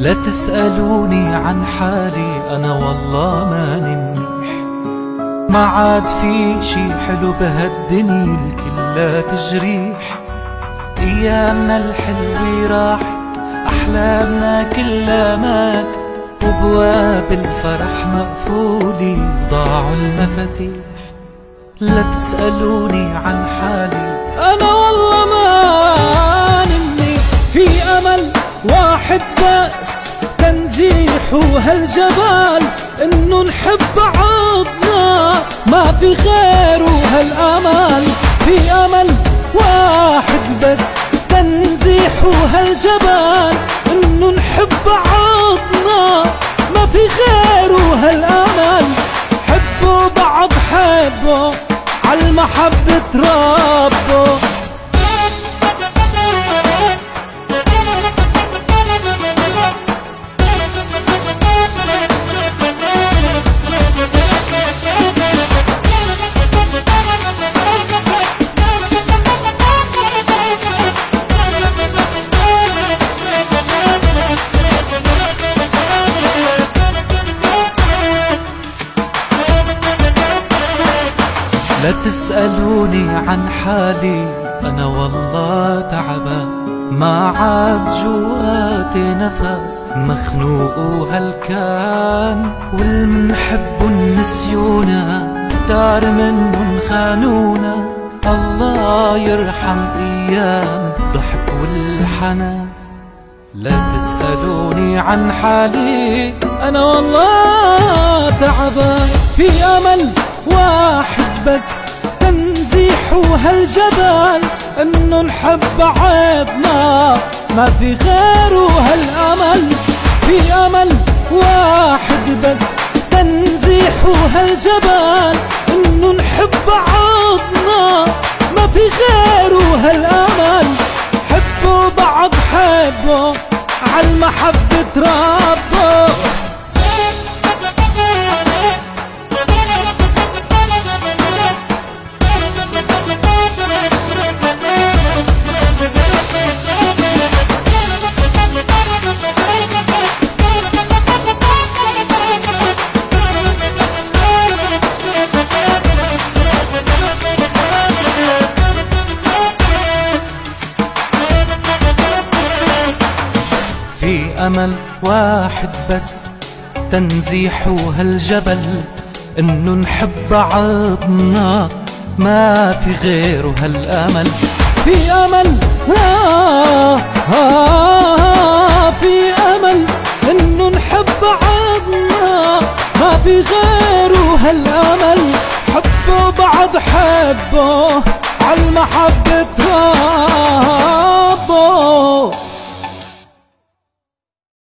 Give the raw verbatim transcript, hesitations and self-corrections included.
لا تسألوني عن حالي أنا والله ماني منيح، ما عاد في شي حلو بهالدنيا الكلها تجريح. أيامنا الحلوة راحت، أحلامنا كلها ماتت، وبواب الفرح مقفولي ضاعوا المفاتيح. لا تسألوني عن حالي أنا والله ماني منيح، في أمل واحد بس تنزيحه هالجبال، إنه نحب بعضنا ما في غيره هالأمل. في أمل واحد بس تنزيحه هالجبال، إنه نحب بعضنا ما في غيره هالأمل. حبوا بعض حبوا عالمحبة تربوا. لا تسألوني عن حالي أنا والله تعبان، ما عاد جواتي نفس مخنوق وهلكان. والمنحب نسيونا دار منهم خانونا، الله يرحم أيام الضحك والحنان. لا تسألوني عن حالي أنا والله تعبان، في أمل واحد بس تنزيحه هالجبال، إنه نحب بعضنا ما في غيره هالأمل. في أمل واحد بس تنزيحه هالجبال، إنه نحب بعضنا ما في غيره هالأمل. حبوا بعض حبوا عالمحبة تربوا. في أمل واحد بس تنزيحه هالجبل، إنه نحب بعضنا ما في غيره هالأمل. في أمل آه آه في أمل إنه نحب بعضنا ما في غيره هالأمل. حبوا بعض حبوا عالمحبة